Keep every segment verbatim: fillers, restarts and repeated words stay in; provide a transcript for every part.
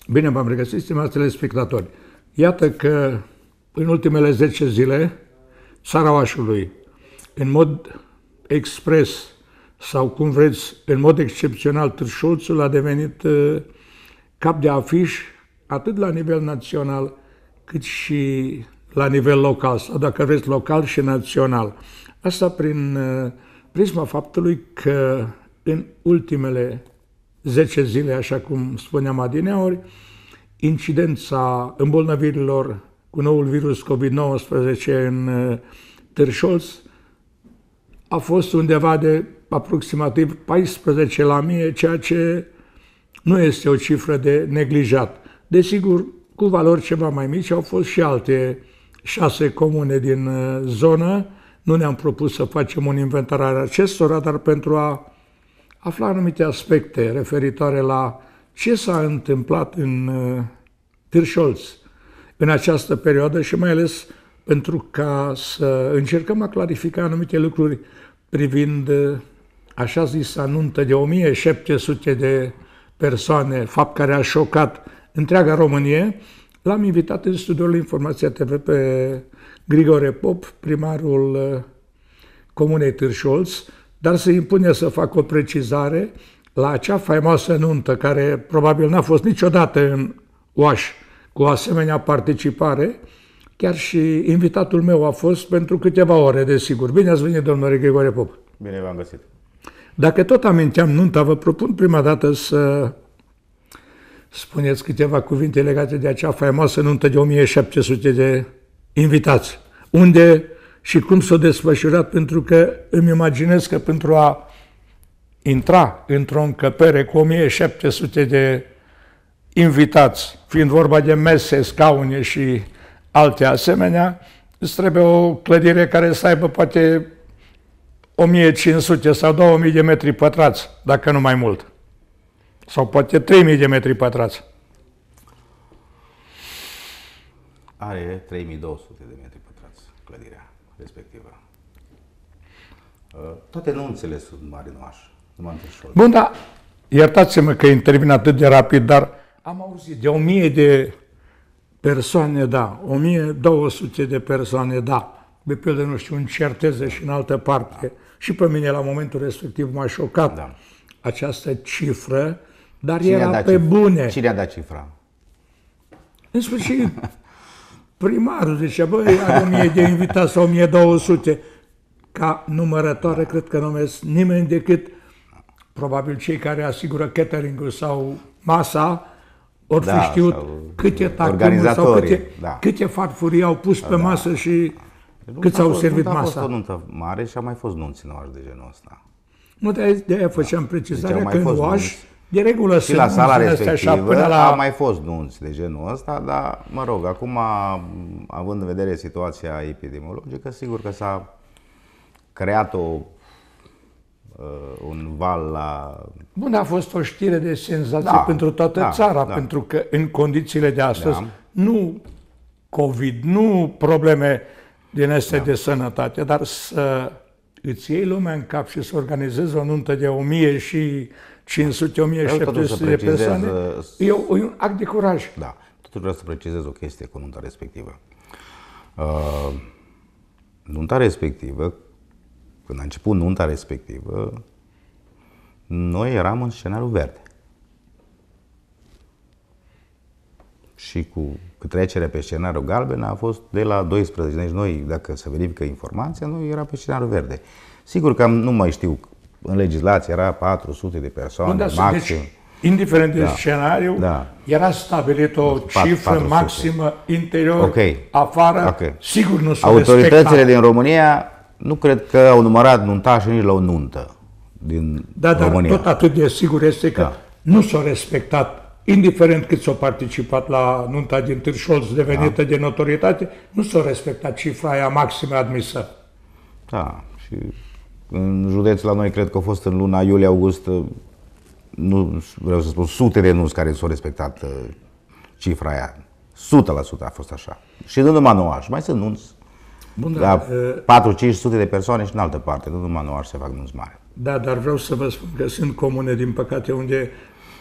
Bine v-am regăsit, stimați telespectatori. Iată că în ultimele zece zile, țara Oașului, în mod expres sau cum vreți, în mod excepțional, Târșolțul a devenit uh, cap de afiș atât la nivel național cât și la nivel local, sau dacă vreți local și național. Asta prin uh, prisma faptului că în ultimele zece zile, așa cum spuneam adineauri, incidența îmbolnăvirilor cu noul virus COVID nouăsprezece în uh, Târșolț a fost undeva de aproximativ paisprezece la mie, ceea ce nu este o cifră de neglijat. Desigur, cu valori ceva mai mici au fost și alte șase comune din uh, zonă. Nu ne-am propus să facem un inventar al acestora, dar pentru a afla anumite aspecte referitoare la ce s-a întâmplat în uh, Târșolț în această perioadă și mai ales pentru ca să încercăm a clarifica anumite lucruri privind uh, așa zisa nuntă de o mie șapte sute de persoane, fapt care a șocat întreaga Românie. L-am invitat în studioul Informația T V pe Grigore Pop, primarul uh, Comunei Târșolț, dar se impune să fac o precizare la acea faimoasă nuntă care probabil n-a fost niciodată în Oaș cu o asemenea participare. Chiar și invitatul meu a fost pentru câteva ore, desigur. Bine ați venit, domnule Grigore Pop. Bine v-am găsit. Dacă tot aminteam nunta, vă propun prima dată să spuneți câteva cuvinte legate de acea faimoasă nuntă de o mie șapte sute de invitați. Unde și cum s-a desfășurat, pentru că îmi imaginez că pentru a intra într-o încăpere cu o mie șapte sute de invitați, fiind vorba de mese, scaune și alte asemenea, îți trebuie o clădire care să aibă poate o mie cinci sute sau două mii de metri pătrați, dacă nu mai mult. Sau poate trei mii de metri pătrați. Are trei mii două sute de metri pătrați clădirea respectivă. Toate nunțele sunt mari în Oaș, numai în Târșolț. Bun, dar iertați-mă că intervin atât de rapid, dar am auzit de o mie de persoane, da, o mie două sute de persoane, da, de pildă, nu știu, în Certeze și în altă parte. Da. Și pe mine la momentul respectiv m-a șocat da. această cifră, dar Cine era pe cifra? bune. Cine a dat cifra? În sfârșit, primarul zicea, băi, are o mie de invitați sau o mie două sute. Ca numărătoare, cred că nu mers nimeni decât probabil cei care asigură catering-ul sau masa, ori da, fi știut câte tacumuri sau câte, da. câte farfurii au pus pe da. masă și nu cât s-au servit masa. A masa. fost o nuntă mare și a mai fost nunți în Oaș de genul ăsta. Nu, de aia făceam precizarea deci că în Oaș, de regulă și la sala respectivă până la... a mai fost nunți de genul ăsta, dar, mă rog, acum, având în vedere situația epidemiologică, sigur că s-a creat o, un val la... Bun, a fost o știre de senzație da, pentru toată da, țara, da. pentru că în condițiile de astăzi, da. nu COVID, nu probleme din astea da. de sănătate, dar să îți iei lumea în cap și să organizezi o nuntă de o mie și cinci sute, o mie șapte sute de persoane, e un act de curaj. Da, totuși vreau să precizez o chestie cu nunta respectivă. Uh, nunta respectivă, când a început nunta respectivă, noi eram în scenariu verde. Și cu trecerea pe scenariu galben a fost de la doisprezece. Deci noi, dacă se verifică informația, noi era pe scenariu verde. Sigur că nu mai știu, în legislație era patru sute de persoane, Bun, da, maxim. Deci, indiferent de da. scenariu, da. era stabilit o cifră patru sute maximă interior, okay. afară, okay. sigur nu s-a Autoritățile respectat. din România nu cred că au numărat nuntașii nici la o nuntă din da, România. Dar tot atât de sigur este că da. nu s-a respectat. Indiferent cât s-au participat la nunta din Târșolț devenită da. de notorietate, nu s-a respectat cifra aia maximă admisă. Da, și în județ la noi cred că au fost în luna iulie-august, nu vreau să spun, sute de nunți care s-au respectat cifra aia. o sută la sută a fost așa. Și nu numai în Oaș, mai sunt nunți. Bun, da, patru cinci sute de persoane și în altă parte, nu numai în Oaș se fac nunți mari. Da, dar vreau să vă spun că sunt comune, din păcate, unde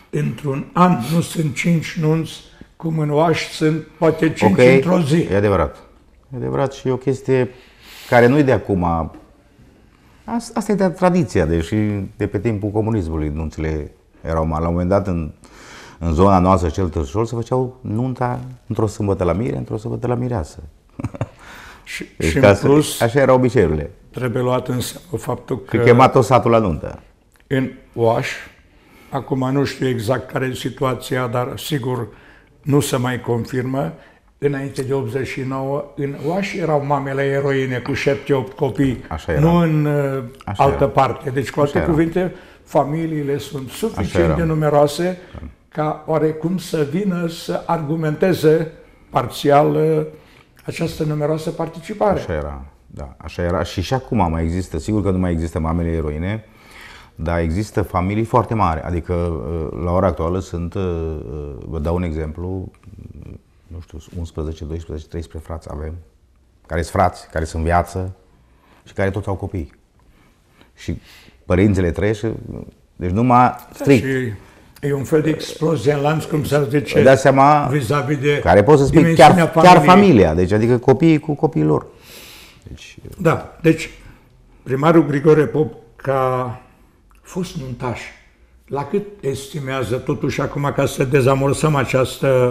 într-un an nu sunt cinci nunți, cum în Oaș sunt poate cinci okay, într-o zi. E adevărat. E adevărat și e o chestie care nu e de acum. Asta e de tradiția, deși de pe timpul comunismului nunțile erau mari. La un moment dat, în, în zona noastră, cel Târșol, se făceau nunta într-o sâmbătă la mire, într-o sâmbătă la mireasă. Și, deci, și în plus, așa erau obiceiurile. Trebuie luat în seamă faptul că... Că chema tot satul la nuntă. În Oaș, acum nu știu exact care e situația, dar sigur nu se mai confirmă, înainte de optzeci și nouă, în Oaș erau mamele eroine cu șapte opt copii, nu în Așa altă era. parte. Deci, cu alte cuvinte, familiile sunt suficient de numeroase ca oarecum să vină să argumenteze parțial această numeroasă participare. Așa era, da, așa era. Și și acum mai există, sigur că nu mai există mamele eroine, dar există familii foarte mari. Adică, la ora actuală sunt, vă dau un exemplu, nu știu, unsprezece, doisprezece, treisprezece frați avem, care sunt frați, care sunt în viață și care toți au copii. Și părințile trăiesc, deci numai strict. Da, și e un fel de explozie în lanț, cum s-ar zice, dați seama, vis-a-vis de care pot să spui chiar, chiar familia, deci adică copiii cu copiii lor. Deci, da, deci primarul Grigore Pop, ca fost nuntaș, la cât estimează totuși acum, ca să dezamorsăm această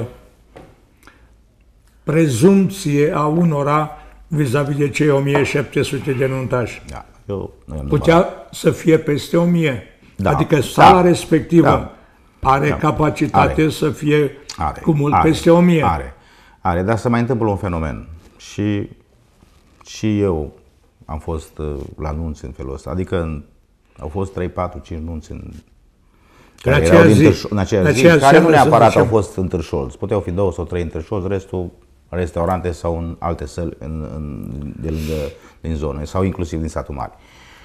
prezumție a unora vis-a-vis de cei o mie șapte sute de nuntași? Da, eu, putea să fie peste o mie. Da, adică sala da, respectivă da, are da, capacitate are, să fie are, cu mult are, peste o mie. Are, are, dar se mai întâmplă un fenomen. Și, și eu am fost la nunți în felul ăsta. Adică au fost trei, patru, cinci nunți în, în aceea zi, târș, în aceea în zi aceea care nu neapărat au fost în Târșol. Puteau fi două sau trei în Târșol, restul restaurante sau în alte săli în, în, de lângă, din zonă, sau inclusiv din satul mare.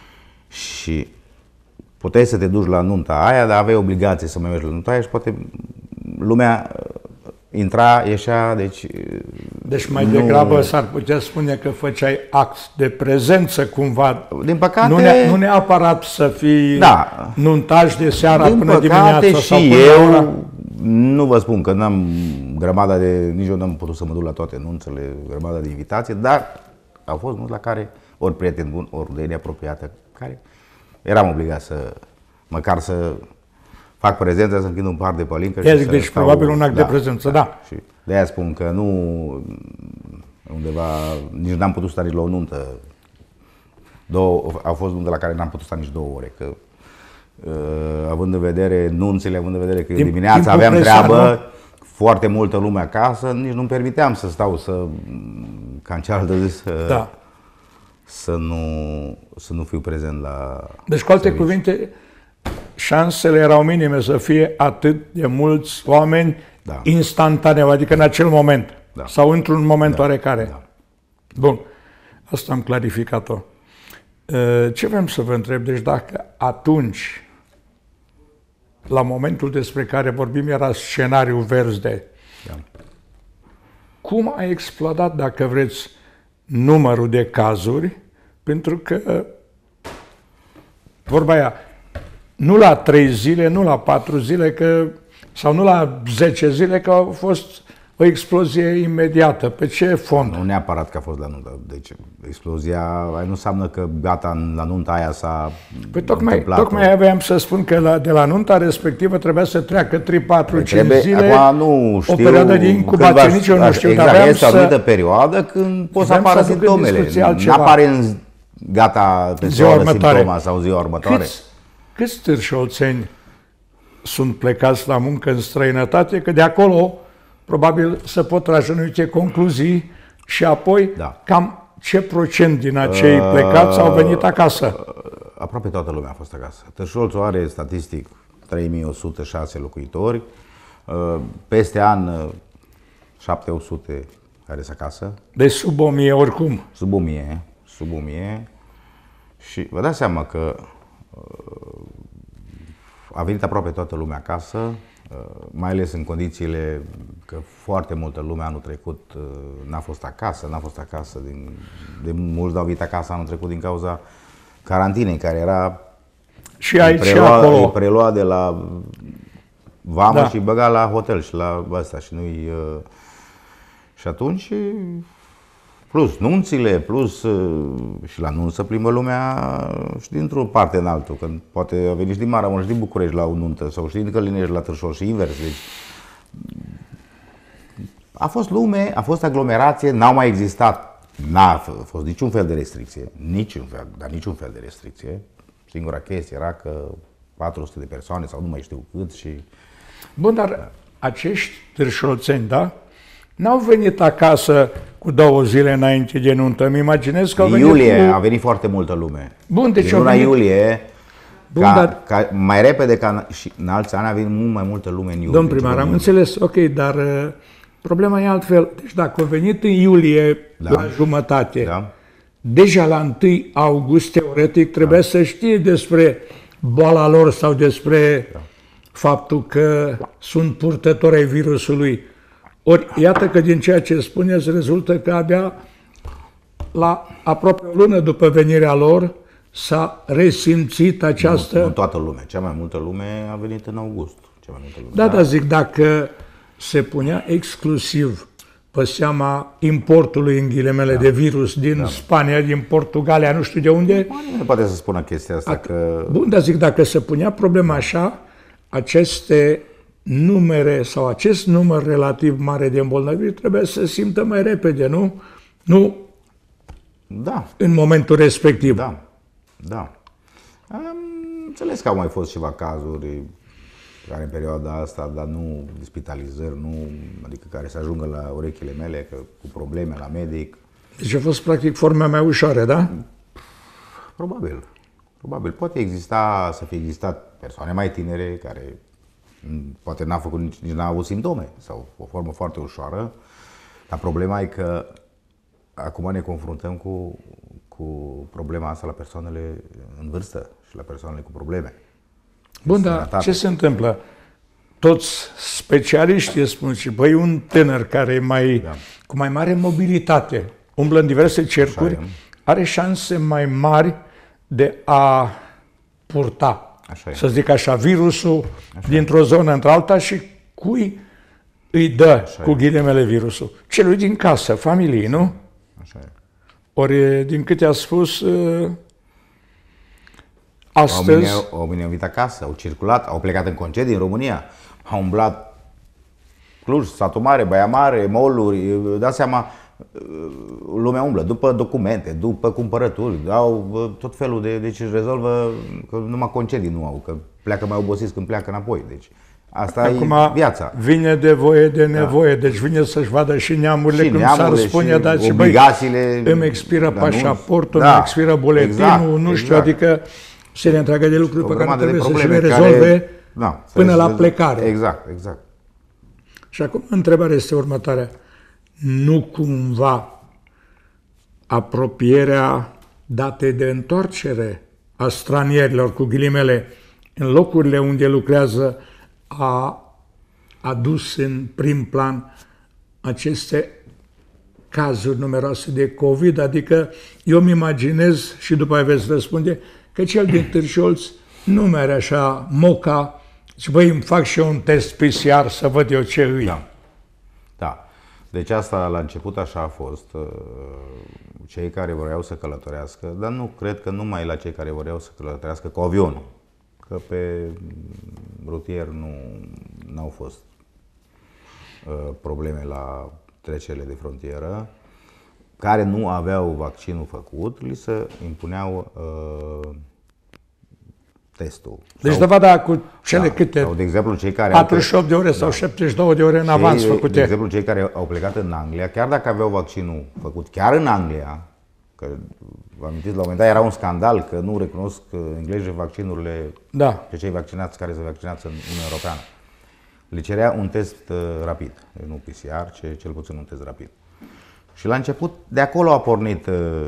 Și puteai să te duci la nunta aia, dar aveai obligație să mai mergi la nunta aia și poate lumea intra, ieșea, deci... Deci mai nu... degrabă s-ar putea spune că făceai act de prezență cumva. Din păcate... Nu, ne, nu neapărat să fii da. nuntaș de seara din până păcate dimineața și sau până eu, ora. Nu vă spun că n-am grămada de... Nici eu n-am putut să mă duc la toate nunțele, grămada de invitație, dar au fost nunți la care ori prieten bun, ori de apropiată, care eram obligat să, măcar să fac prezența, să închid un par de pălincă. Deci, și deci stau, probabil un act da, de prezență, da. da. Și de-aia spun că nu, undeva, nici n-am putut sta nici la o nuntă. Două, au fost nunte la care n-am putut sta nici două ore, că uh, având în vedere nunțile, având în vedere că Timp, dimineața aveam treabă, nu? Foarte multă lume acasă, nici nu-mi permiteam să stau să, ca în cealaltă zi, să... Da. Să nu, să nu fiu prezent la Deci, cu alte serviciu. cuvinte, șansele erau minime să fie atât de mulți oameni da. instantaneu, adică în acel moment, da. sau într-un moment da. oarecare. Da. Bun, asta am clarificat-o. Ce vrem să vă întreb? Deci dacă atunci, la momentul despre care vorbim, era scenariul verde, da. cum a explodat, dacă vreți, numărul de cazuri, pentru că, vorba aia, nu la trei zile, nu la patru zile, că, sau nu la zece zile, că a fost o explozie imediată. Pe ce fond? Nu neapărat că a fost la nuntă. Deci explozia nu înseamnă că gata, la nunta aia s-a păi tocmai, întâmplat. Tocmai aveam să spun că la, de la nunta respectivă trebuia să treacă trei, patru, cinci zile, acum nu știu, o perioadă de incubație, nici eu nu știu. Exact, dar este o anumită perioadă când pot să apară simptomele. N-apare în gata pe oră simptoma sau ziua următoare. Câți, câți târșolțeni sunt plecați la muncă în străinătate, că de acolo probabil să pot trage anumite concluzii și apoi da. cam ce procent din acei uh, plecați au venit acasă? Aproape toată lumea a fost acasă. Târșolțul are statistic trei mii o sută șase locuitori, uh, peste an șapte sute opt sute care sunt acasă. Deci sub o mie oricum. Sub o mie, sub o mie. Și vă dați seama că uh, a venit aproape toată lumea acasă, mai ales în condițiile că foarte multă lume anul trecut n-a fost acasă, n-a fost acasă, din, de mulți au venit acasă anul trecut din cauza carantinei, care era și aici prelua, și acolo. prelua de la vamă Da. și băga la hotel și la ăsta și nu-i... Uh, și atunci, plus nunțile, plus uh, și la nunță plimbă lumea și dintr-o parte în altul, că poate a venit și din Maramureș și din București la o nuntă sau și din Călinești la Târșol și invers, deci a fost lume, a fost aglomerație, n-au mai existat, n-a fost niciun fel de restricție, niciun fel, dar niciun fel de restricție. Singura chestie era că patru sute de persoane sau nu mai știu cât și... Bun, dar acești târșolțeni, da? N-au venit acasă cu două zile înainte de nuntă. Îmi imaginez că au În venit iulie cu... a venit foarte multă lume. Bun, deci În au luna venit... iulie, Bun, ca, dar- ca, mai repede ca în, și în alți ani a venit mult mai multă lume în iulie. Domn decât primar, în am iulie. înțeles, ok, dar uh, problema e altfel. Deci dacă au venit în iulie Da. la jumătate, Da? deja la întâi august, teoretic, trebuia Da. să știe despre boala lor sau despre Da. faptul că sunt purtători ai virusului. Ori, iată că din ceea ce spuneți, rezultă că abia la aproape o lună după venirea lor s-a resimțit această... Nu, nu toată lumea. Cea mai multă lume a venit în august. Cea mai multă lume. Da, da, zic, dacă se punea exclusiv pe seama importului, în ghilimele, de virus din Spania, din Portugalia, nu știu de unde. Nu poate să spună chestia asta că... Bun, dar zic, dacă se punea problema așa, aceste numere sau acest număr relativ mare de îmbolnăviri trebuie să se simtă mai repede, nu? Nu Da, în momentul respectiv. da, da. Am înțeles că au mai fost ceva cazuri care în perioada asta, dar nu spitalizări, nu, adică care să ajungă la urechile mele, că cu probleme la medic. Deci a fost practic forma mai ușoară, da? Probabil. Probabil. Poate exista, să fie existat persoane mai tinere care m, poate n-a făcut nici, nici n-a avut simptome sau o formă foarte ușoară, dar problema e că acum ne confruntăm cu, cu problema asta la persoanele în vârstă și la persoanele cu probleme. Bun, dar sănătate. ce se întâmplă? Toți specialiștii spun și băi, un tânăr care e mai, Da. cu mai mare mobilitate, umblă în diverse cercuri, e. are șanse mai mari de a purta, Așa e. să zic așa, virusul dintr-o zonă într-alta și cui îi dă, cu e. ghilimele, virusul? Celui din casă, familiei, nu? Așa e. Ori, din câte a spus, ă, astăzi... Oamenii, oamenii au venit acasă, au circulat, au plecat în concedii în România, au umblat Cluj, Satu Mare, Baia Mare, mall-uri, dați seama, lumea umblă după documente, după cumpărături, au tot felul de, deci își rezolvă, că numai concedii nu au, că pleacă mai obosiți când pleacă înapoi, deci asta Acum e viața. vine de voie de nevoie, deci vine să-și vadă și neamurile, Și cum s-ar neamurile, spune, și dar și băi, obligațiile, îmi expiră dar nu- pașaportul, da, îmi expiră buletinul, exact, nu știu, exact. adică serie întreagă de lucruri O pe care grămadă de trebuie să și probleme le care- rezolve da, să până le la rezolve. plecare. Exact, exact. Și acum întrebarea este următoarea. Nu cumva apropierea datei de întoarcere a stranierilor, cu ghilimele, în locurile unde lucrează, a adus în prim plan aceste cazuri numeroase de COVID, adică eu îmi imaginez, și după aia veți răspunde, că cel din Târșolț nu mere așa moca și băi, îmi fac și eu un test P C R să văd eu ce îi. Da. Da. Deci asta la început așa a fost. Cei care vreau să călătorească, dar nu cred că numai la cei care vreau să călătorească cu avionul. Că pe rutier nu au fost uh, probleme la trecerile de frontieră, care nu aveau vaccinul făcut, li se impuneau uh, testul. Deci Sau- dovada cu cele da, câte sau, de exemplu, cei care patruzeci și opt de ore sau șaptezeci și două de ore în avans Cei, făcute. De exemplu, cei care au plecat în Anglia, chiar dacă aveau vaccinul făcut chiar în Anglia, că vă amintiți, la un moment dat era un scandal că nu recunosc englezii vaccinurile Da. pe cei vaccinați care se vaccinează în Uniunea Europeană. Le cerea un test uh, rapid, deci nu P C R, ci cel puțin un test rapid. Și la început, de acolo a pornit, uh,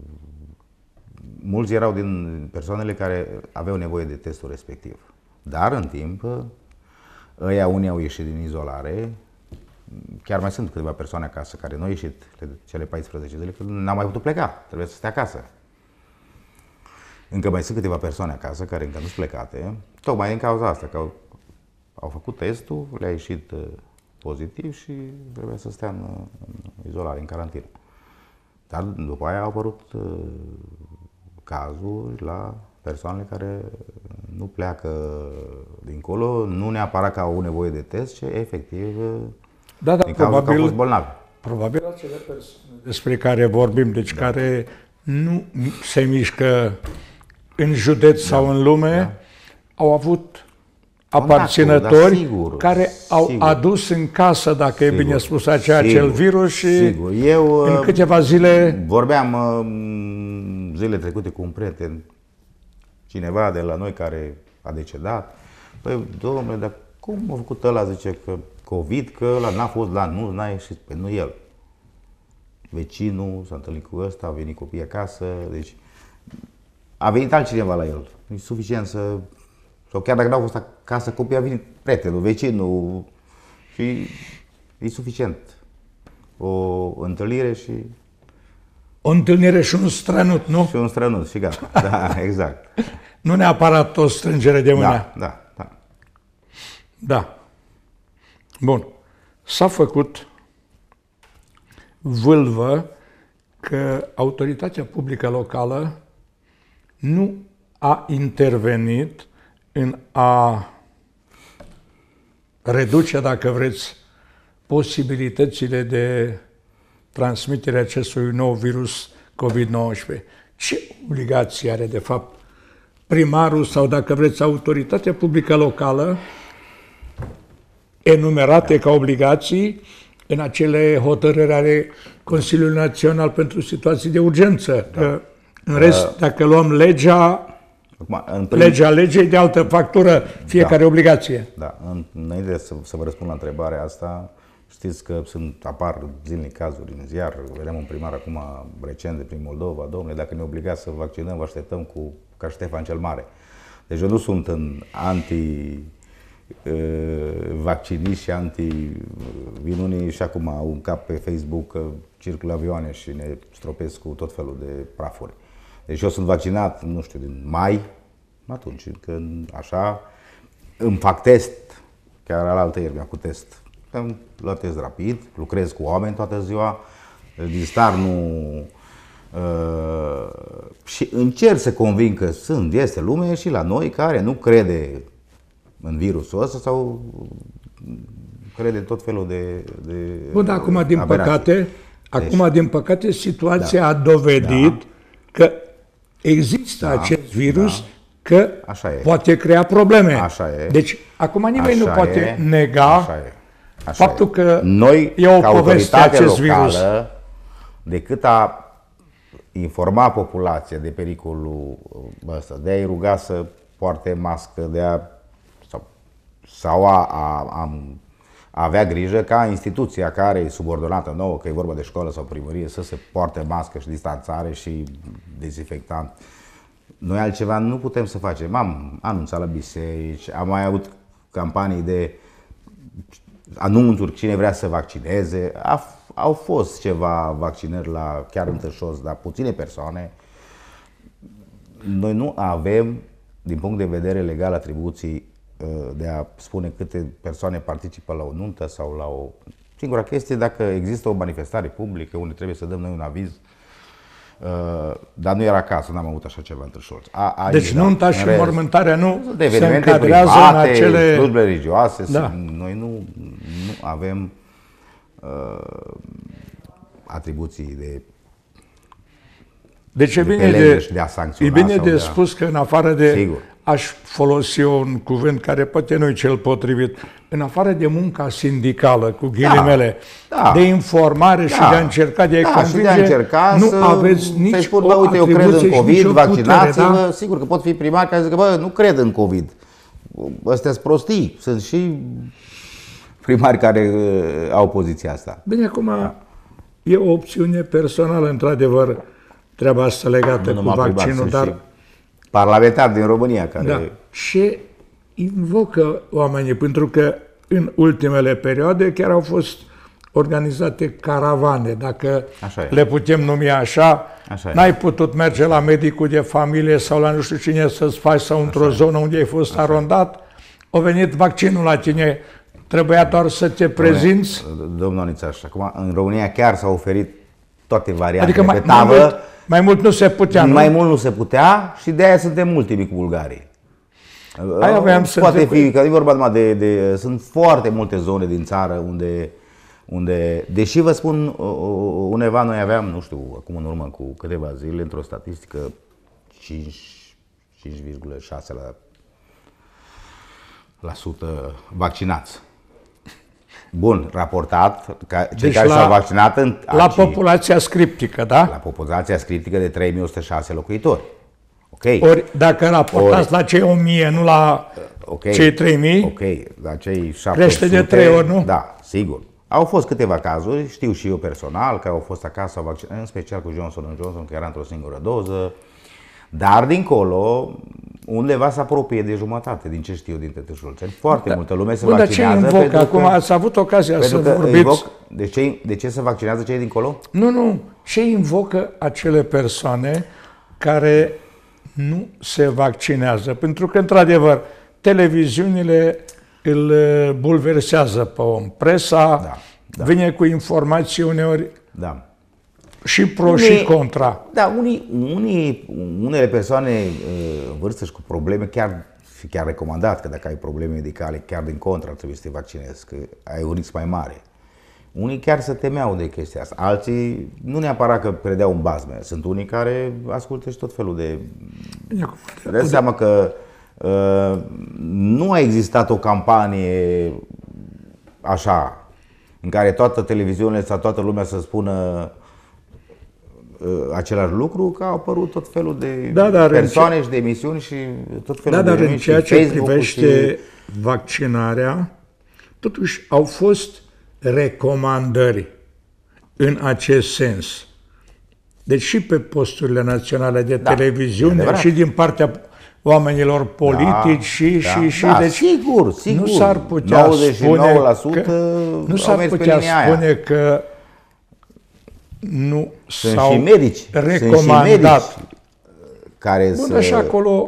mulți erau din persoanele care aveau nevoie de testul respectiv. Dar în timp, uh, ăia unii au ieșit din izolare, chiar mai sunt câteva persoane acasă care nu au ieșit cele paisprezece zile, că n-au mai putut pleca, trebuie să stea acasă. Încă mai sunt câteva persoane acasă care încă nu sunt plecate, tocmai din cauza asta, că au, au făcut testul, le-a ieșit pozitiv și trebuia să stea în, în izolare, în carantină. Dar după aia au apărut cazuri la persoanele care nu pleacă dincolo, nu neapărat că au nevoie de test, ci efectiv da, da, din cauza că au fost bolnavi. Probabil acele persoane despre care vorbim, deci da. care nu se mișcă în județ da. sau în lume, da. au avut aparținători sigur, care au sigur. adus în casă, dacă sigur, e bine spus, acea, acel virus și sigur. Eu, în câteva zile... Vorbeam zile trecute cu un prieten, cineva de la noi care a decedat. Păi, domnule, dar cum a făcut ăla, zice, că COVID, că ăla n-a fost la nu, n-a ieșit, pe nu el. Vecinul s-a întâlnit cu ăsta, a venit copiii acasă, deci a venit altcineva la el. E suficient să... Sau chiar dacă n-au fost acasă, copiii a venit prietenul, vecinul și e suficient. O întâlnire și... O întâlnire și un strănut, nu? Și un strănut și gata, da, exact. Nu neapărat o strângere de mână. Da, da, da. Da. Bun. S-a făcut vâlvă că autoritatea publică locală nu a intervenit în a reduce, dacă vreți, posibilitățile de transmitere acestui nou virus COVID nouăsprezece. Ce obligație are, de fapt, primarul sau, dacă vreți, autoritatea publică locală enumerate ca obligații în acele hotărâri ale Consiliului Național pentru Situații de Urgență? Da. În rest, dacă luăm legea, Acum, în prim... legea legei de altă factură, fiecare da. obligație. Da. Înainte să, să vă răspund la întrebarea asta, știți că sunt, apar zilnic cazuri în ziar. Vedeam un primar acum recent de prin Moldova. Domnule, dacă ne obligați să vaccinăm, vă așteptăm cu ca Ștefan cel Mare. Deci eu nu sunt în anti vacciniști și anti-vinunii și acum au un cap pe Facebook că circulă avioane și ne stropesc cu tot felul de prafuri. Deci eu sunt vaccinat, nu știu, din mai, atunci când așa îmi fac test, chiar alaltă ieri mi-am făcut test. Am luat test rapid, lucrez cu oameni toată ziua, din start nu... Uh, și încerc să convin că sunt, este lume și la noi care nu crede în virusul ăsta sau crede tot felul de, de Bun, dar acum din aberații. păcate, deci, acum din păcate situația da, a dovedit da, că există da, acest virus, da, că poate crea probleme. Așa e. Deci acum nimeni așa nu poate e, nega așa e, așa faptul e. că noi, e o poveste acest locală, virus. Decât a informa populația de pericolul ăsta, de a-i ruga să poarte mască, de a sau, sau a, a, a, a avea grijă ca instituția care e subordonată nouă, că e vorba de școală sau primărie, să se poarte mască și distanțare și dezinfectant. Noi altceva nu putem să facem. Am anunțat la biserici, am mai avut campanii de anunțuri cine vrea să vaccineze. A, au fost ceva vaccinări la chiar în Târșoz, dar puține persoane. Noi nu avem, din punct de vedere legal, atribuții de a spune câte persoane participă la o nuntă sau la o... Singura chestie, dacă există o manifestare publică unde trebuie să dăm noi un aviz, dar nu era acasă, n-am avut așa ceva în Târșoz. Deci da, nunta și mormântarea nu de se încadrează private, în acele... slujbe religioase. Da. Noi nu, nu avem uh, atribuții de Deci e de bine de, de a sancționa. E bine de, de a... spus că în afară de, Sigur. aș folosi un cuvânt care poate nu e cel potrivit, în afară de munca sindicală, cu ghilimele, da, da, de informare da, și de a încerca de a-i da, convinge, de a încerca nu să, aveți nici să-i spun, o bă, uite, eu cred în COVID, vaccinați-vă, da? Sigur că pot fi primari care zic că, bă, nu cred în COVID. Astea sunt prostii. Sunt și primari care uh, au poziția asta. Bine, acum da. e o opțiune personală, într-adevăr, treaba asta legată nu cu vaccinul, dar... parlamentari din România care... Da. Și invocă oamenii, pentru că în ultimele perioade chiar au fost organizate caravane, dacă le putem numi așa, așa n-ai putut merge la medicul de familie sau la nu știu cine să-ți faci sau într-o zonă unde ai fost așa arondat, a venit vaccinul la tine, trebuia doar să te prezinți? Domnul Nițaș, acum în România chiar s-au oferit toate variantele Adică mai, pe tavă. mai, mult, mai mult nu se putea, nu? Mai mult nu se putea și de aia suntem ultimii cu bulgarii. Aia aveam să Poate întreb. fi, că e vorba numai de, de... Sunt foarte multe zone din țară unde, unde deși vă spun, undeva noi aveam, nu știu, acum în urmă cu câteva zile, într-o statistică, cinci virgulă șase la sută vaccinați. Bun, raportat, ca cei Deci care la- s-au vaccinat în La aici, populația scriptică, da? la populația scriptică de trei mii o sută șase locuitori. Ok. Ori dacă raportați la cei o mie, nu la Okay. cei trei mii, Ok, la cei șapte sute... Crește de trei ori, nu? Da, sigur. Au fost câteva cazuri, știu și eu personal, că au fost acasă, au vaccinat, în special cu Johnson and Johnson, că era într-o singură doză. Dar dincolo, undeva se apropie de jumătate, din ce știu din tătușulțeni. Foarte Da. multă lume se Bun, dar ce vaccinează. invocă? pentru Acum că, ați avut ocazia să pentru că vorbiți. invoc, de, ce, de ce se vaccinează cei dincolo? Nu, nu. Ce invocă acele persoane care nu se vaccinează? Pentru că, într-adevăr, televiziunile îl bulversează pe om. Presa Da, da. vine cu informații uneori Da. și pro Unii- și contra. Da, unii, unii, unele persoane uh, în vârstă și cu probleme, chiar și chiar recomandat că dacă ai probleme medicale, chiar din contră ar trebui să te vaccinezi, că ai un risc mai mare. Unii chiar se temeau de chestia asta, alții nu neapărat că credeau în bazme, sunt unii care ascultă și tot felul de... Dă seama că uh, nu a existat o campanie așa, în care toată televiziunile sau toată lumea să spună uh, același lucru, că au apărut tot felul de Da, dar în persoane ce- și de emisiuni și tot felul Da, de dar în emisiuni ceea și ce Facebook-ul privește și... vaccinarea, totuși au fost recomandări în acest sens. Deci și pe posturile naționale de Da, e televiziune adevărat. și din partea oamenilor politici și, da, și, și da, deci sigur, sigur. nu s-ar putea nouăzeci și nouă la sută spune că, nu au s-ar mers pe putea linia aia. spune că nu Sunt s-au și medici, sunt și recomandat. medici care Bun, să... așa acolo,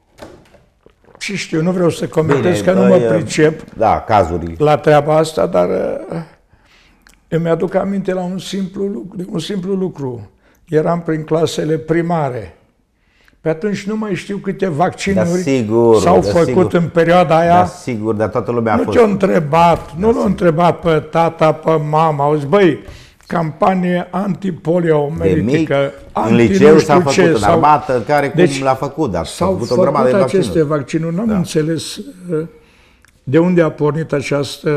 și știu, nu vreau să comentez Bine, că nu mă băi, pricep Da, cazuri. la treaba asta, dar uh, îmi aduc aminte la un simplu lucru, de un simplu lucru. Eram prin clasele primare. Pe atunci nu mai știu câte Da, vaccinuri sigur, s-au da, făcut sigur. în perioada aia. Da, sigur, dar toată lumea a Nu fost... te-au întrebat, nu l-au întrebat pe tata, pe mama. Au zis, băi, campanie antipolio de mic, medică, în anti liceu nu s-a știu făcut, ce, în sau- armată, care Deci, cum l-a făcut, dar s-au S-au făcut o făcut grămadă de aceste vaccinuri. vaccinuri. N-am Da. înțeles uh, de unde a pornit această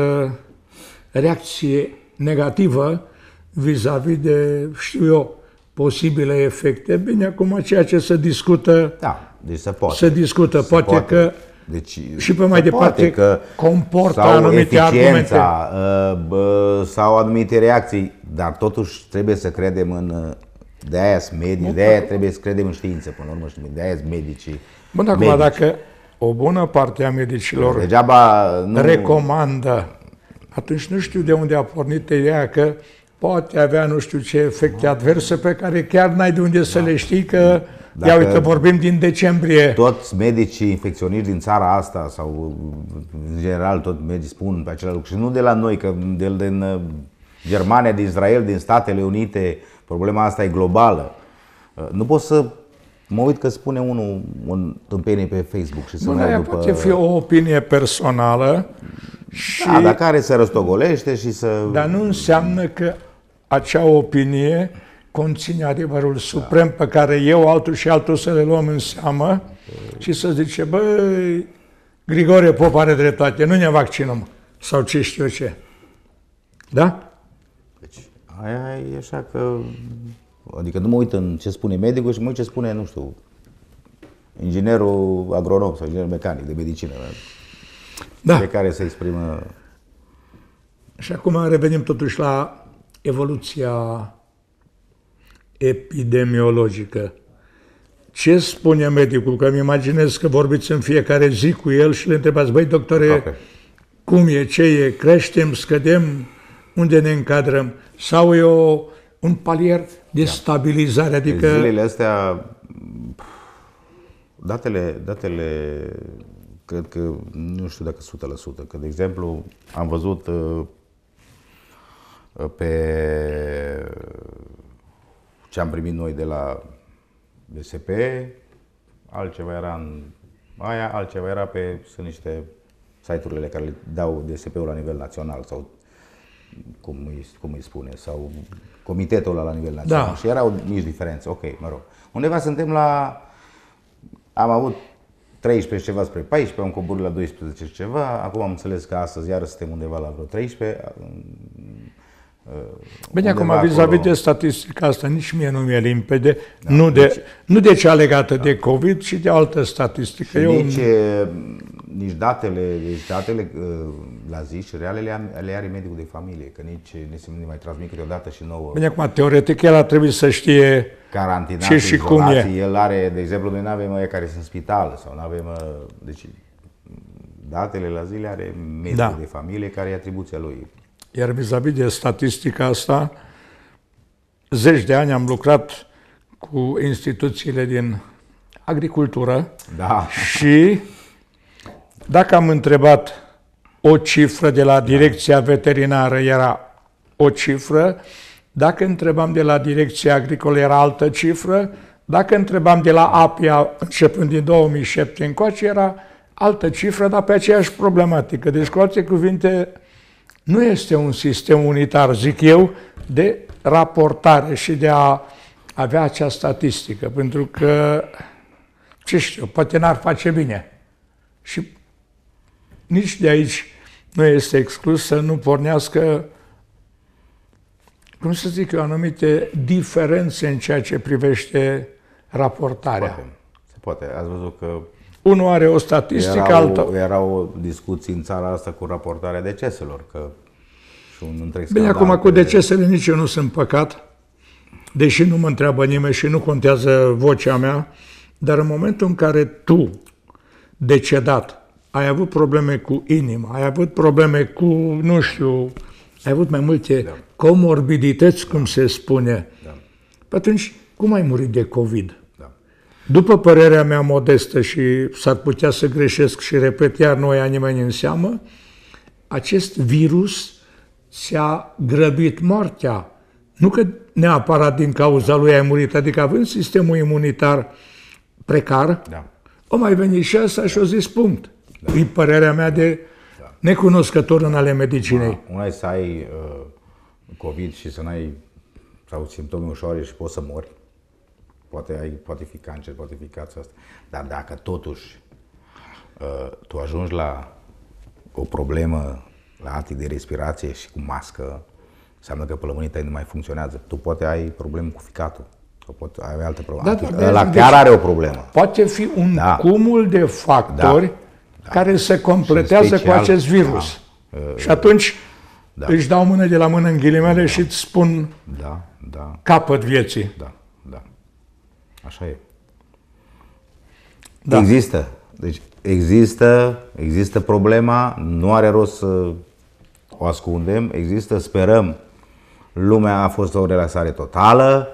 reacție negativă vis-a-vis de, știu eu, posibile efecte. Bine, acum ceea ce se discută, Da, deci se poate. se discută. Se Poate că deci, și pe mai se departe poate că comportă sau anumite eficiența, uh, bă, sau anumite reacții, dar totuși trebuie să credem în... uh, De aia sunt medici, de aia trebuie să credem în știință, până la urmă, și de aia sunt medicii. Bun, acum medici. dacă o bună parte a medicilor Degeaba nu... recomandă, atunci nu știu de unde a pornit ideea că poate avea nu știu ce efecte adverse pe care chiar n-ai de unde să le știi, că, Dacă- ia uite, vorbim din decembrie. Toți medicii infecționiști din țara asta, sau în general tot medicii spun pe același lucru, și nu de la noi, că de, din uh, Germania, din Israel, din Statele Unite, problema asta e globală. Uh, Nu pot să mă uit că spune unul un tâmpenie pe Facebook și să Bun, merg aia după... poate fi o opinie personală, și, Da, dar care se răstogolește și să... dar nu înseamnă că acea opinie conține adevărul suprem pe care eu, altul și altul să le luăm în seamă și să zice, băi, Grigore Pop are dreptate, nu ne vaccinăm. Sau ce știu eu ce. Da? Deci, aia e așa că... Adică nu mă uit în ce spune medicul și mă uit ce spune, nu știu, inginerul agronom sau inginerul mecanic de medicină. Da. Fiecare se exprimă... Și acum revenim totuși la evoluția epidemiologică. Ce spune medicul? Că îmi imaginez că vorbiți în fiecare zi cu el și le întrebați, băi, doctore, Aproape. cum e, ce e, creștem, scădem, unde ne încadrăm? Sau e o, un palier de stabilizare? Adică... Adică, Zilele astea, datele, datele cred că, nu știu dacă o sută la sută, că, de exemplu, am văzut pe ce am primit noi de la D S P, altceva era în aia, altceva era pe, sunt niște site-urile care le dau D S P-ul la nivel național sau cum îi, cum îi spune, sau comitetul ăla la nivel național. Da. Și erau mici diferențe, ok, mă rog. Undeva suntem la, am avut treisprezece ceva spre paisprezece, am coborât la doisprezece ceva, acum am înțeles că astăzi iară suntem undeva la vreo treisprezece. Bine, acum vis-a-vis de statistica asta, nici mie nu mi-e limpede, da, nu, de, deci, nu de cea legată da. de COVID, ci de altă statistică. Și nici, un... nici datele, deci datele la zi și reale le, le are medicul de familie, că nici ne se mai transmit câteodată și nouă. Bine, acum, teoretic, el ar trebui să știe ce și cum e. El are, de exemplu, noi nu avem ăia care sunt în spital, sau nu avem, deci datele la zi le are medicul da. de familie, care e atribuția lui. Iar vis-a-vis de statistica asta, zeci de ani am lucrat cu instituțiile din agricultură da. și dacă am întrebat o cifră de la direcția veterinară, era o cifră, dacă întrebam de la direcția agricolă, era altă cifră, dacă întrebam de la APIA, începând din două mii șapte încoace, era altă cifră, dar pe aceeași problematică. Deci, cu alte cuvinte, nu este un sistem unitar, zic eu, de raportare și de a avea acea statistică, pentru că, ce știu, poate n-ar face bine. Și nici de aici nu este exclus să nu pornească, cum să zic eu, anumite diferențe în ceea ce privește raportarea. Poate, se poate. Ați văzut că unul are o statistică, era altă... o, era o discuție în țara asta cu raportarea deceselor, că și un întreg Bine, acum cu decesele nici eu nu sunt păcat, deși nu mă întreabă nimeni și nu contează vocea mea, dar în momentul în care tu, decedat, ai avut probleme cu inima, ai avut probleme cu, nu știu, ai avut mai multe da. comorbidități, cum se spune, da. atunci cum ai murit de COVID? După părerea mea modestă și s-ar putea să greșesc și repet, iar nu ia nimeni în seamă, acest virus ți-a grăbit moartea. Nu că neapărat din cauza lui ai murit, adică având sistemul imunitar precar, da. o mai venit și asta și o zis punct. Da. E părerea mea de da. necunoscător în ale medicinei. Una e să ai uh, COVID și să n-ai sau simptome ușoare și poți să mori. Poate, ai, poate fi cancer, poate fi cața asta. Dar dacă totuși uh, tu ajungi la o problemă la atii de respirație și cu mască, înseamnă că plămânii tăi nu mai funcționează. Tu poate ai probleme cu ficatul. Sau poate ai alte probleme. Da, da, ăla deci, chiar are o problemă. Poate fi un da. cumul de factori da. Da. care se completează special, cu acest virus. Da. Și atunci da. își dau mână de la mână în ghilimele da. și îți spun da. Da. capăt vieții. Da. Da. Așa e. Da. Există. Deci există, există problema, nu are rost să o ascundem, există, sperăm. Lumea a fost o relaxare totală.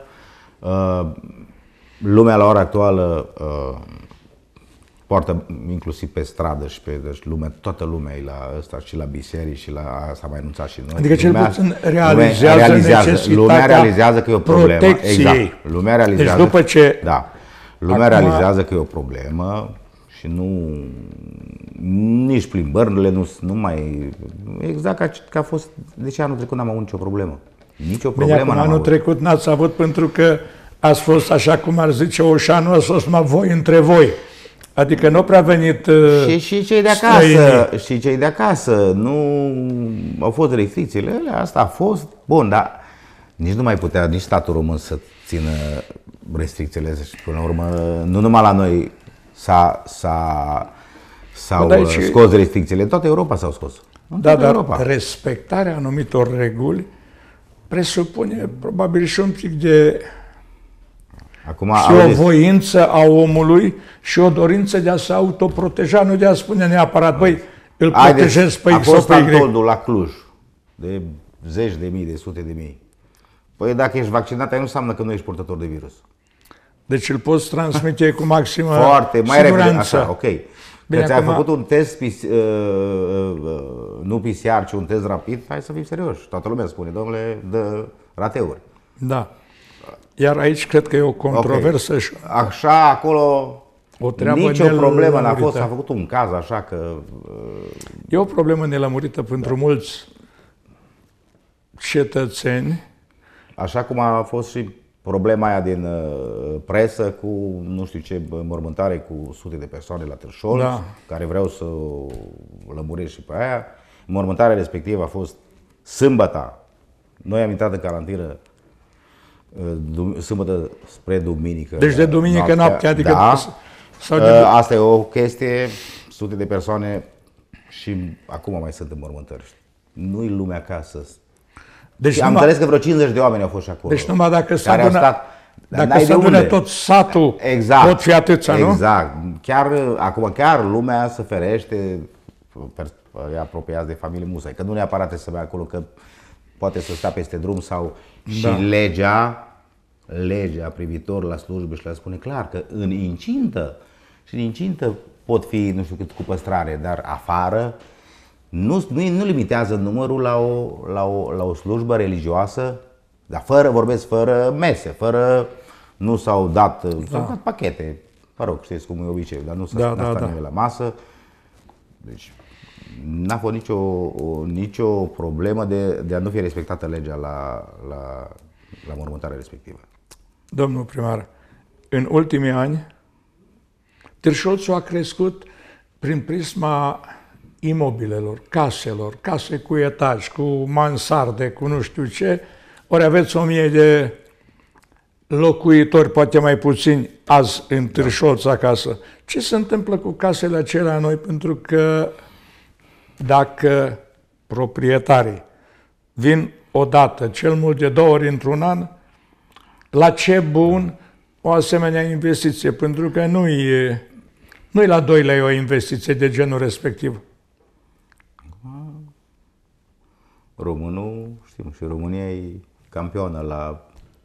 Lumea la ora actuală poartă inclusiv pe stradă și pe deci lumea, toată lumea e la ăsta și la biserici și la asta mai anunțat și noi. Adică cel lumea, puțin realizează, realizează lumea realizează că e o problemă. Protecției. Exact. Lumea realizează. Deci după ce da. Lumea acum realizează că e o problemă și nu nici plimbările nu nu mai exact ca, ca a fost de ce anul trecut n-am avut nicio problemă. Nicio problemă n-am anul avut. trecut n-ați avut pentru că ați fost așa cum ar zice Oșanu, ați fost numai voi între voi. Adică nu au prea venit uh, și, și cei de acasă, și cei de acasă, nu au fost restricțiile alea, asta a fost, bun, dar nici nu mai putea nici statul român să țină restricțiile și până la urmă, nu numai la noi s-a, s-a, s-au da, scos restricțiile, în toată Europa s-au scos. Da, dar Europa. Respectarea anumitor reguli presupune probabil și un pic de Acum, și o voință a omului și o dorință de a se autoproteja, nu de a spune neapărat, băi, îl protejez pe X sau pe Y. A fost la Cluj, de zeci de mii, de sute de mii. Păi dacă ești vaccinat, nu înseamnă că nu ești purtător de virus. Deci îl poți transmite cu maximă Foarte, mai repede, așa, ok. Bine, că ți-ai acum... făcut un test, uh, uh, nu P C R, ci un test rapid, hai să fim serioși. Toată lumea spune, domnule, dă rateuri. Da. Iar aici cred că e o controversă. Okay. Și... Așa, acolo, o treabă nicio problemă n-a fost, s-a făcut un caz, așa că... Uh... E o problemă nelămurită pentru da. mulți cetățeni. Așa cum a fost și problema aia din uh, presă cu nu știu ce mormântare cu sute de persoane la Târșolț, da. care vreau să o lămuresc și pe aia. Mormântarea respectivă a fost sâmbătă. Noi am intrat în carantină uh, sâmbătă spre duminică. Deci de duminică noaptea, noaptea adică... Da. Sau de... uh, asta e o chestie, sute de persoane și acum mai sunt în mormântări. Nu-i lumea acasă. Deci am înțeles că vreo cincizeci de oameni au fost și acolo. Deci numai dacă se adună, dacă se adună tot satul, exact, pot fi atâția, nu? Exact. Chiar, acum chiar lumea se ferește, e apropiați de familie musai, că nu neapărat trebuie să meargă acolo, că poate să stea peste drum sau... Da. Și legea, legea privitor la slujbe și la spune clar că în incintă, și în incintă pot fi nu știu cât cu păstrare, dar afară, Nu, nu, nu limitează numărul la o, la, o, la o slujbă religioasă, dar fără, vorbesc, fără mese, fără, nu s-au dat, da. s-au dat pachete, mă rog, știți cum e obiceiul, dar nu s-a da, da, da. nimeni la masă. Deci n-a fost nicio, o, nicio problemă de, de a nu fi respectată legea la, la, la mormântarea respectivă. Domnul primar, în ultimii ani, Târșolțul a crescut prin prisma imobilelor, caselor, case cu etaj, cu mansarde, cu nu știu ce, ori aveți o mie de locuitori, poate mai puțini, azi în Târșolț acasă. Ce se întâmplă cu casele acelea noi? Pentru că dacă proprietarii vin odată, cel mult de două ori într-un an, la ce bun o asemenea investiție? Pentru că nu e, nu e la doi lei o investiție de genul respectiv. Românul, știm, și România e campionă la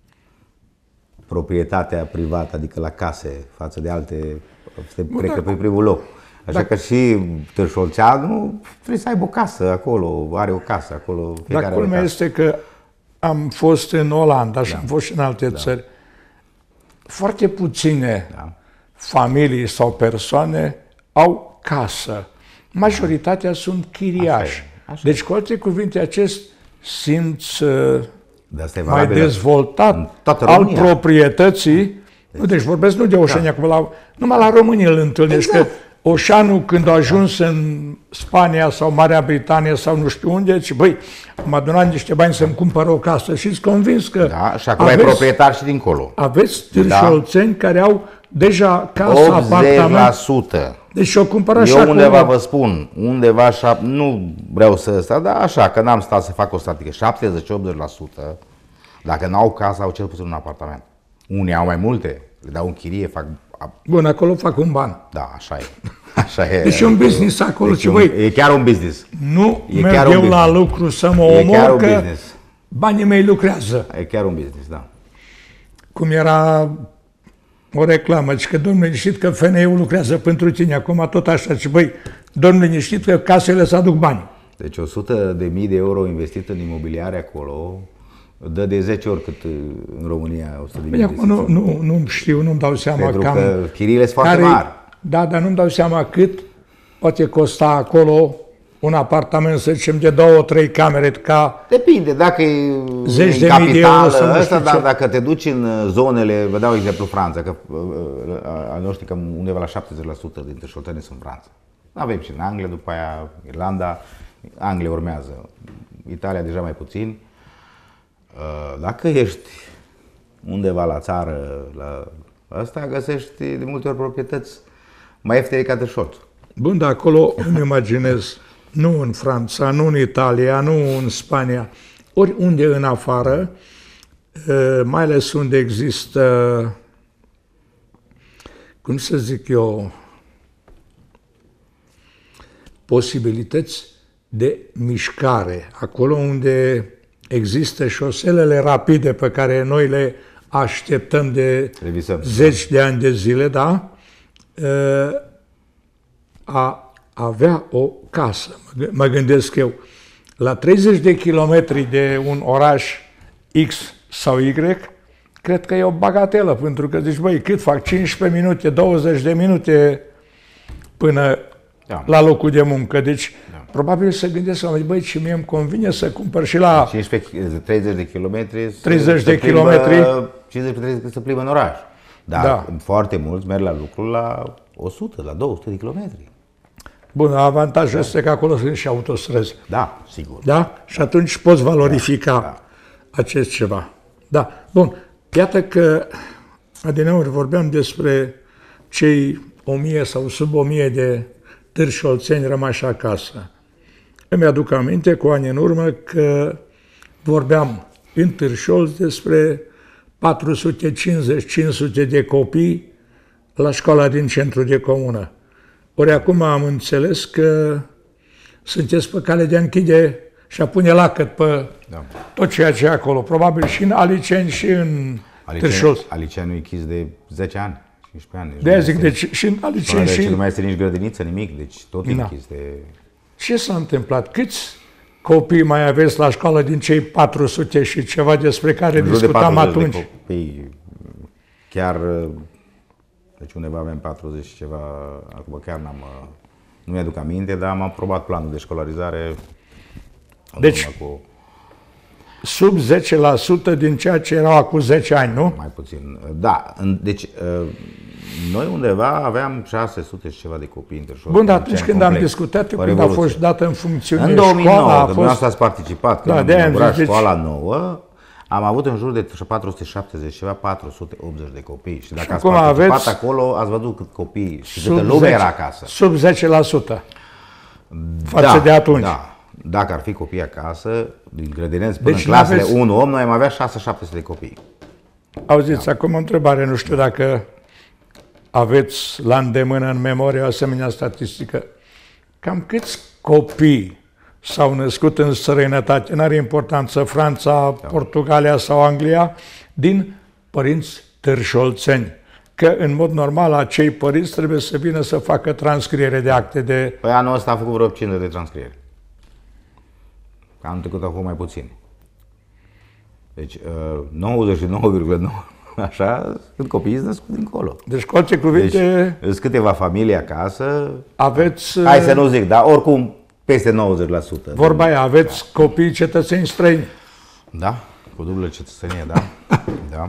proprietatea privată, adică la case, față de alte, cred că pe primul loc. Așa dacă, că și târșolțeanul trebuie să aibă o casă acolo, are o casă acolo. Dar culmea este că am fost în Olanda și da. am fost și în alte da. țări. Foarte puține da. familii sau persoane au casă. Majoritatea da. sunt chiriași. Așa deci, cu alte cuvinte, acest simț de mai dezvoltat al proprietății, deci, deci vorbesc nu de Oșeni, da. la, numai la românii îl întâlnesc, exact. că Oșanul când a ajuns da. în Spania sau Marea Britanie sau nu știu unde, zice, băi, am adunat niște bani să-mi cumpăr o casă și-ți convins că... Da, și acum aveți, e proprietar și dincolo. Aveți târșolțeni da. care au deja casă, apartament. optzeci la sută. Deci și-o cumpără așa. Eu undeva cum... vă spun, undeva, nu vreau să sta, dar așa, că n-am stat să fac o statistică, șaptezeci la optzeci la sută, dacă n-au casă, au cel puțin un apartament. Unii au mai multe, le dau în chirie, fac... Bun, acolo fac un ban. Da, așa e. Așa e. Deci e un business acolo. Deci și un, băi, e chiar un business. Nu e merg eu la lucru să mă omor, că business. banii mei lucrează. E chiar un business, da. Cum era o reclamă, și că domnule liniștit că F N E-ul lucrează pentru tine, acum tot așa, și băi, domnule liniștit că casele să aduc bani. Deci o sută de mii de euro investit în imobiliare acolo, dă de zece ori cât în România o sută de mii de euro. Nu, nu, nu știu, nu-mi dau seama pentru cam... că chiriile sunt foarte mari. Da, dar nu-mi dau seama cât poate costa acolo un apartament, să zicem, de două, trei camere, ca... Depinde, dacă e zeci în capitală, ăsta, dar dacă te duci în zonele, vă dau exemplu Franța, că a noștri cam undeva la șaptezeci la sută dintre șolteni sunt în Franța. Avem și în Anglia, după aia Irlanda, Anglia urmează, Italia deja mai puțin. Dacă ești undeva la țară, la asta, găsești de multe ori proprietăți mai ieftine ca Târșolț. Bun, dar acolo îmi imaginez, nu în Franța, nu în Italia, nu în Spania, oriunde în afară, mai ales unde există, cum să zic eu, posibilități de mișcare, acolo unde există șoselele rapide pe care noi le așteptăm de Revisăm. zeci de ani de zile, da? a avea o casă, mă gândesc eu, la treizeci de kilometri de un oraș X sau Y, cred că e o bagatelă, pentru că zici, băi, cât fac? cincisprezece minute, douăzeci de minute până da. la locul de muncă. Deci, da. probabil să gândesc la băi, ce mie îmi convine să cumpăr și la cincisprezece, treizeci de kilometri, treizeci de kilometri, cincizeci de treizeci să plimbă în oraș. Dar da. foarte mulți merg la lucru la o sută, la două sute de kilometri. Bun, avantajul da. este că acolo sunt și autostrăzi. Da, sigur. Da? Și atunci poți valorifica da. Da. acest ceva. Da. Bun. Iată că adineauri vorbeam despre cei o mie sau sub o mie de târșolțeni rămași acasă. Îmi aduc aminte cu ani în urmă că vorbeam în Târșolț despre patru sute cincizeci cinci sute de copii la școala din centru de comună. Ori acum am înțeles că sunteți pe cale de a închide și a pune lacăt pe da. tot ceea ce e acolo. Probabil și în Aliceni și în Târșolț. Aliceni e închis de zece ani, cincisprezece ani. De aia zic, deci și în Aliceni și... Nu mai este nici grădiniță, nimic, deci tot e da. închis de... Ce s-a întâmplat? Câți copii mai aveți la școală din cei patru sute și ceva despre care în discutam atunci? De copii, chiar, deci undeva avem patruzeci și ceva, acum chiar n-am, nu mi-aduc aminte, dar am aprobat planul de școlarizare. Deci, cu... sub zece la sută din ceea ce erau acum zece ani, nu? Mai puțin, da. Deci, noi undeva aveam șase sute și ceva de copii în Târșolț. Bun, dar atunci când am discutat, eu când a fost dată în funcțiune în două mii nouă, școala, a că fost... ați participat, când da, am de inaugurat deci... școala nouă, am avut în jur de patru sute șaptezeci, ceva patru sute optzeci de copii. Și dacă și ați participat aveți acolo, ați văzut cât copii și câtă lume era acasă. Sub zece la sută față da, de atunci. Da. Dacă ar fi copii acasă, din grădinenți până deci în clasele aveți... unu om, noi am avea șase șapte sute de copii. Auziți, da. acum o întrebare, nu știu dacă aveți la îndemână în memorie o asemenea statistică. Cam câți copii s-au născut în străinătate, n-are importanță, Franța, da. Portugalia sau Anglia, din părinți târșolțeni? Că, în mod normal, acei părinți trebuie să vină să facă transcriere de acte de... Păi anul ăsta a făcut vreo cincizeci de transcrieri. Anul trecut au fost mai puțini. Deci, nouăzeci și nouă virgulă nouă, așa, sunt copiii născuți dincolo. Deci, cu alte cuvinte... Deci, sunt câteva familii acasă. Aveți... Hai să nu zic, dar oricum, peste nouăzeci la sută. Vorba aia, aveți da. copii cetățeni străini. Da, cu dublă cetățenie, da. da.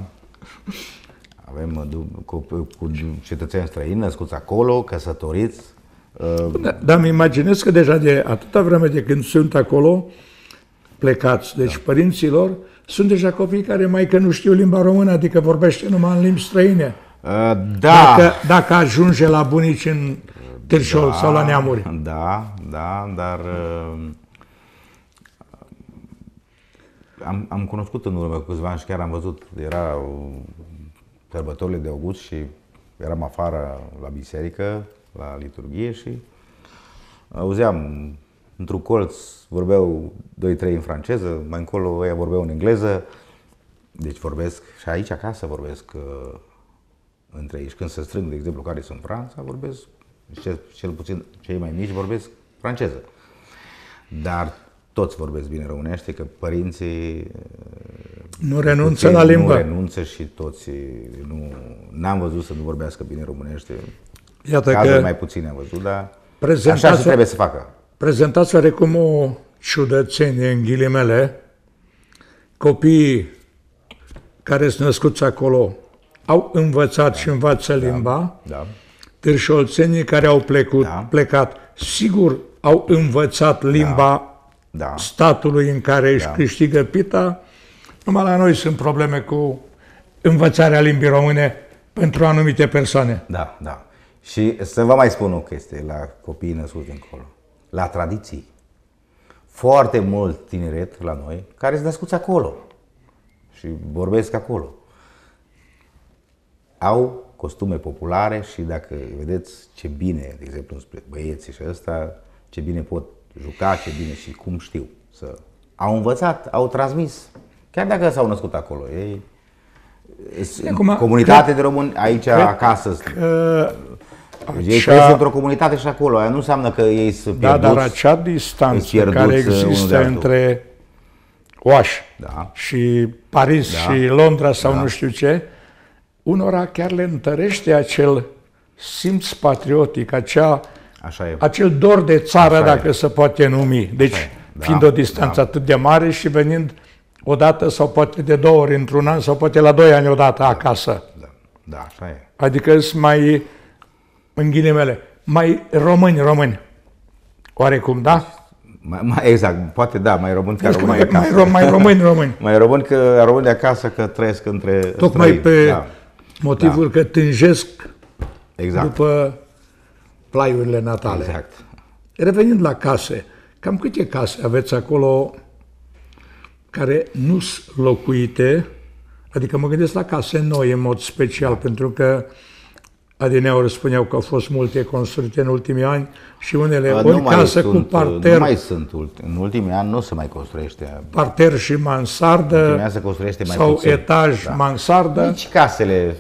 Avem cu, cu cetățeni străini născuți acolo, căsătoriți. Da, dar îmi imaginez că deja de atâta vreme de când sunt acolo, plecați, deci da. părinților, sunt deja copii care mai că nu știu limba română, adică vorbește numai în limbi străine. Uh, da. Dacă, dacă ajunge la bunici în Târșolț da, sau la Neamuri. Da, da, dar uh, am, am cunoscut în urmă cu câțiva ani și chiar am văzut, era sărbătorile de august și eram afară la biserică, la liturghie și auzeam într-un colț, vorbeau doi trei în franceză, mai încolo ăia vorbeau în engleză, deci vorbesc și aici acasă vorbesc uh, între ei. Și când se strâng, de exemplu, care sunt în Franța, vorbesc, cel, cel puțin cei mai mici vorbesc franceză. Dar toți vorbesc bine românește, că părinții nu renunță la limbă. Nu renunță și toți, nu, n-am văzut să nu vorbească bine românește. Iată Cazuri că mai puține am văzut, dar așa se trebuie să facă. Prezentați oarecum o ciudățenie, în ghilimele. Copiii care sunt născuți acolo au învățat da. și învață da. limba. Da. Târșolțenii care au plecut, da. plecat, sigur au învățat limba da. Da. statului în care își da. câștigă pita. Numai la noi sunt probleme cu învățarea limbii române pentru anumite persoane. Da, da. Și să vă mai spun o chestie la copiii născuți dincolo. La tradiții. Foarte mult tineret la noi care sunt născuți acolo și vorbesc acolo. Au costume populare și dacă vedeți ce bine, de exemplu, spre băieții și ăsta, ce bine pot juca, ce bine și cum știu să... Au învățat, au transmis, chiar dacă s-au născut acolo. Ei, Acum, comunitate cred, de români aici acasă. Că Deci ei trăiesc într-o comunitate și acolo, aia nu înseamnă că ei sunt Da, pierduți. dar acea distanță care există între Oaș da. și Paris da. și Londra sau da. nu știu ce, unora chiar le întărește acel simț patriotic, acea, Așa e. acel dor de țară, Așa dacă e. se poate numi. Deci, da. fiind o distanță da. atât de mare și venind odată sau poate de două ori într-un an sau poate la doi ani odată da. acasă. Da. da, așa e. Adică sunt mai, în ghilimele, mai români, români. Oarecum, da? Mai, mai, exact, poate da, mai români ca români mai, acasă. Mai, mai români, români. Mai români, că, români de acasă, că trăiesc între Tocmai străini. pe da. motivul da. că tânjesc exact. după plaiurile natale. Exact. Revenind la case, cam câte case aveți acolo care nu sunt locuite? Adică mă gândesc la case noi în mod special, pentru că adineauri spuneau că au fost multe construite în ultimii ani și unele nu ori casă sunt, cu parter. Nu mai sunt, în ultimii ani nu se mai construiește. Parter și mansardă, în ani se construiește mai sau puțin. etaj, da. mansardă. Nici casele,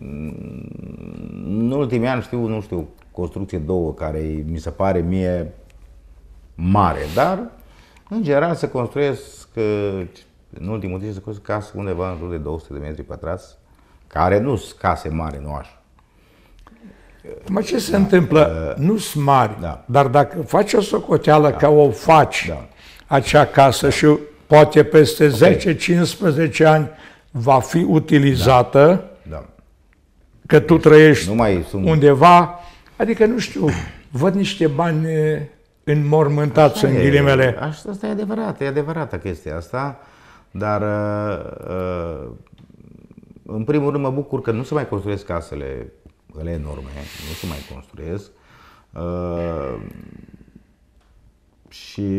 în ultimii ani știu, nu știu, construcție două care mi se pare mie mare, dar în general se construiesc, în ultimul timp se construiesc case undeva în jur de două sute de metri pătrați, care nu sunt case mari, nu așa. Mă, ce se da, întâmplă? Uh, nu sunt mari, da. dar dacă faci o socoteală da. ca o faci da. acea casă da. și poate peste okay. zece cincisprezece ani va fi utilizată, da. Da. că tu trăiești nu mai sunt... undeva, adică nu știu, văd niște bani înmormântați așa în e, ghilimele. Asta e adevărat, e adevărată chestia asta, dar uh, în primul rând mă bucur că nu se mai construiesc casele ele enorme, nu se mai construiesc uh, și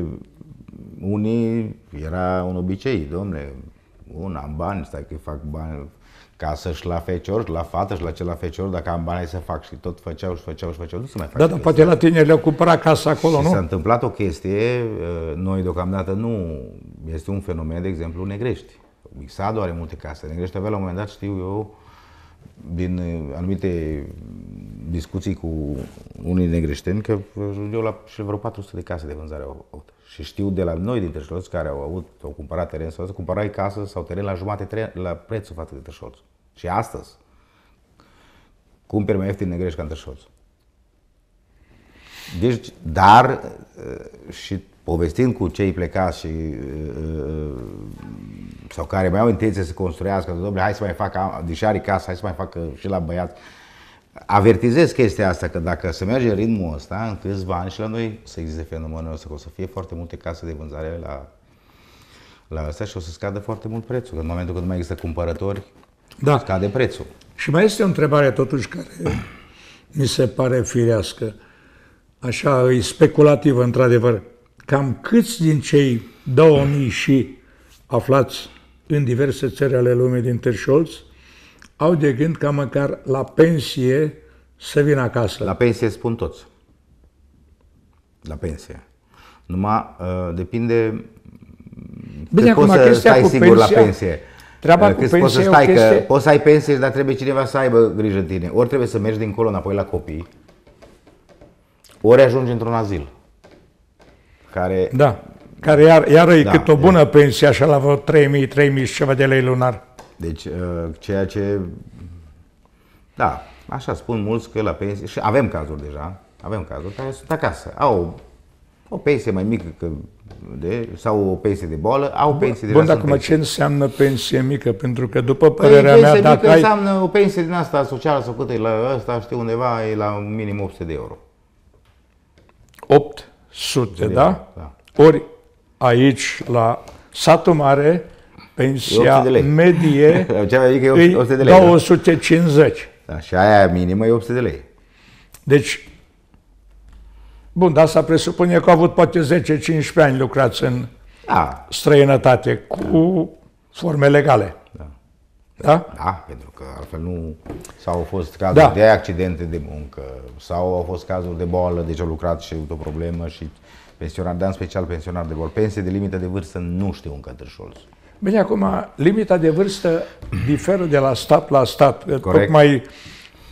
unii era un obicei, domnule, un am bani, stai că fac bani ca să-și la fecior, la fată și la cel la fecior, dacă am bani să fac și tot făceau și făceau și făceau, nu se mai face. Da, dar poate la tine le-au cumpărat casa acolo, și nu? S-a întâmplat o chestie, noi deocamdată nu, este un fenomen, de exemplu, Negrești. Mixadu are multe case, Negrești avea la un moment dat, știu eu, din anumite discuții cu unii negreșteni, că ajungeau la și vreo patru sute de case de vânzare au avut. Și știu de la noi din Târșolț care au avut, au cumpărat teren sau cumpărai casă sau teren la jumate la prețul față de Târșolț. Și astăzi cumperi mai ieftin Negrești ca în Târșolț. Deci, dar și povestind cu cei plecați și sau care mai au intenție să construiască, domnule, hai să mai facă, deși are casă, hai să mai facă și la băiați. Avertizez chestia asta, că dacă se merge în ritmul ăsta, în câțiva ani și la noi să existe fenomenul ăsta, că o să fie foarte multe case de vânzare la, la ăsta și o să scadă foarte mult prețul, că în momentul când nu mai există cumpărători, da. scade prețul. Și mai este o întrebare totuși care mi se pare firească, așa, e speculativă într-adevăr. Cam câți din cei două mii și aflați în diverse țări ale lumii din Târșolț au de gând ca măcar la pensie să vină acasă? La pensie spun toți. La pensie. Numai uh, depinde. Bine, acum poți să stai sigur pensia, la pensie. Treaba cu pensie poți să stai, chestie... că poți să ai pensie, dar trebuie cineva să aibă grijă în tine. Ori trebuie să mergi dincolo înapoi la copii, ori ajungi într-un azil. Care... Da, care iar, iar e da, cât o bună e... pensie, așa la vreo trei mii, trei mii și ceva de lei lunar. Deci, ceea ce, da, așa spun mulți că la pensie, și avem cazuri deja, avem cazuri care sunt acasă, au o pensie mai mică că de, sau o pensie de boală, au pensie deja. Bun, dar acum ce înseamnă pensie mică? Pentru că după părerea păi, mea, dacă ai... înseamnă o pensie din asta socială sau cât e la ăsta, știu undeva, e la minim opt sute de euro. opt sute, de da? da? Ori aici, la satul mare, pensia medie e două sute cincizeci. Da, și aia minimă e opt sute de lei. Deci, bun, dar asta presupune că au avut poate zece cincisprezece ani lucrați în da. străinătate cu da. forme legale. Da. Da? Da, pentru că altfel nu... Sau au fost cazuri da. de accidente de muncă, sau au fost cazuri de boală, deci au lucrat și au avut o problemă și pensionar, dar în special pensionar de boală. Pensie de limită de vârstă nu știu încă în Târșolț. Bine, acum, limita de vârstă diferă de la stat la stat. Corect. Tocmai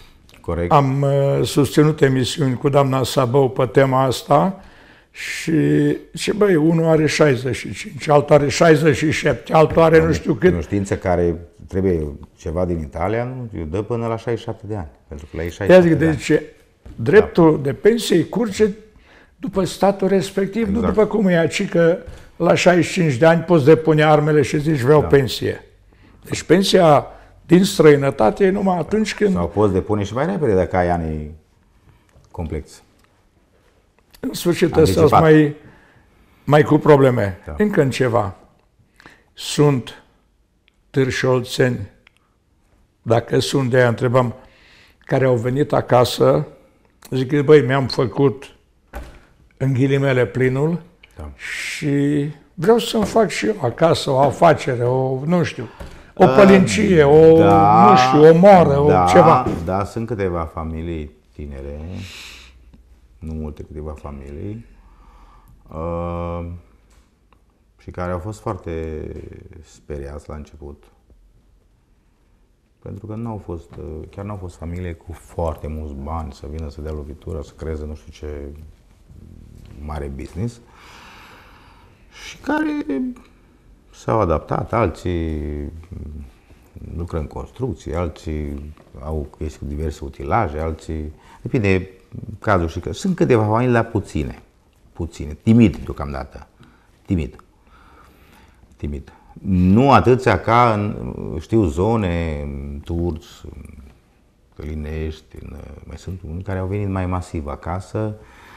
Corect. Am uh, susținut emisiuni cu doamna Sabău pe tema asta și, și băi, unul are șaizeci și cinci, altul are șaizeci și șapte, altul are nu știu cât. Cunoștință care trebuie ceva din Italia, nu, dă până la șaizeci și șapte de ani. Pentru că la ei Ia șaizeci și șapte zic, de deci ani. dreptul da. de pensie îi curge după statul respectiv, exact. Nu după cum e aici că la șaizeci și cinci de ani poți depune armele și zici vreau da. pensie. Deci pensia din străinătate e numai atunci când... Sau poți depune și mai repede dacă ai anii complex. În sfârșit ăsta mai, mai cu probleme. Da. Încă în ceva. Sunt târșolțeni, dacă sunt de aia întrebăm, care au venit acasă, zic, băi, mi-am făcut în ghilimele plinul da. și vreau să-mi fac și eu acasă o afacere, o, nu știu, o pălincie, o, da, nu știu, o moară, da, o ceva. Da, sunt câteva familii tinere, nu multe, câteva familii, uh, și care au fost foarte speriați la început. Pentru că nu au fost, chiar nu au fost familie cu foarte mulți bani să vină să dea lovitura, să creeze nu știu ce mare business și care s-au adaptat, alții lucră în construcții, alții au chestii cu diverse utilaje, alții... Depinde cazul și că sunt câteva familii, dar puține, puține, timid deocamdată, timid, timid. Nu atâția ca în, știu, zone, în Turci, în Călinești, în, mai sunt unii care au venit mai masiv acasă.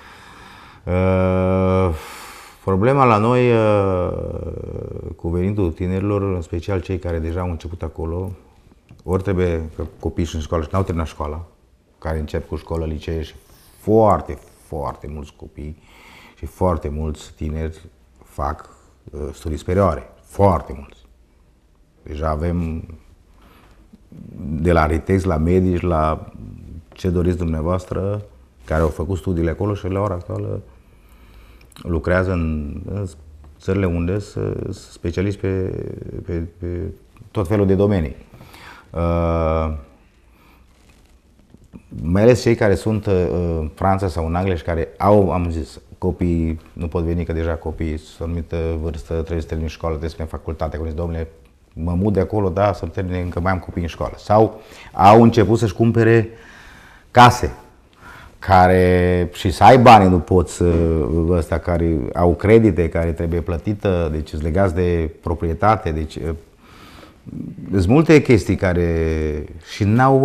Uh, problema la noi uh, cu venitul tinerilor, în special cei care deja au început acolo, ori trebuie că copiii și în școală și n-au terminat școala, care încep cu școală, licee și foarte, foarte mulți copii și foarte mulți tineri fac uh, studii superioare. Foarte mulți. Deja avem de la arhitecți, la medici, la ce doriți dumneavoastră, care au făcut studiile acolo și la ora actuală lucrează în, în țările unde sunt specialiști pe, pe, pe tot felul de domenii. Uh, mai ales cei care sunt uh, în Franța sau în Anglia și care au, am zis, copiii nu pot veni, că deja copiii sunt o anumită vârstă, trebuie să termine școală, trebuie să termine facultate, cum zic, domnule, mă mut de acolo, da, să-mi termine, încă mai am copii în școală. Sau au început să-și cumpere case, care și să ai bani, nu poți, ăsta, care au credite, care trebuie plătită, deci sunt legați de proprietate, deci sunt multe chestii care și n-au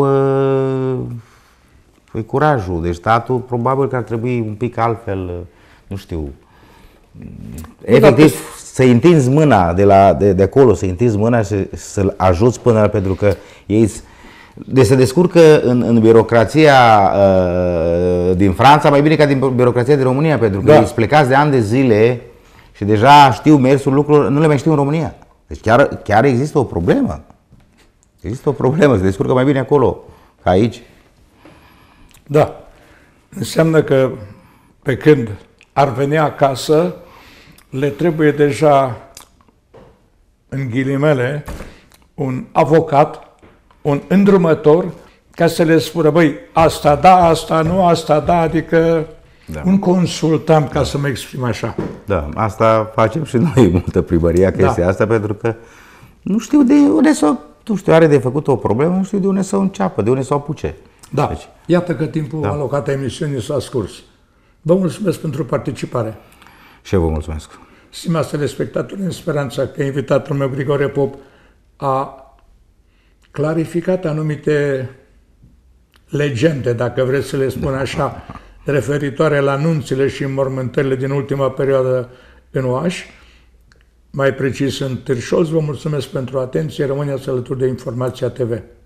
uh, curajul, deci statul probabil că ar trebui un pic altfel, nu știu, efectiv să-i întinzi mâna de, la, de, de acolo, să-i întinzi mâna și să-l ajuți până la, pentru că ei deci se descurcă în, în birocrația uh, din Franța mai bine ca din birocrația din România, pentru că da. Ei plecați de ani de zile și deja știu mersul lucrurilor, nu le mai știu în România. Deci chiar, chiar există o problemă. Există o problemă, se descurcă mai bine acolo ca aici. Da. Înseamnă că pe când ar veni acasă, le trebuie deja, în ghilimele, un avocat, un îndrumător, ca să le spună, băi, asta da, asta nu, asta da, adică da. Un consultant, ca da. Să mă exprim așa. Da, asta facem și noi, multă primăria, chestia da. Asta, pentru că nu știu de unde să, nu știu, are de făcut o problemă, nu știu de unde să o înceapă, de unde să o apuce. Da, deci, iată că timpul da. Alocat a emisiunii s-a scurs. Vă mulțumesc pentru participare. Și eu vă mulțumesc. Stimați telespectatori, în speranța că invitatul meu, Grigore Pop, a clarificat anumite legende, dacă vreți să le spun așa, referitoare la nunțile și înmormântările din ultima perioadă în Oaș, mai precis în Târșolț. Vă mulțumesc pentru atenție. Rămâneți alături de Informația T V.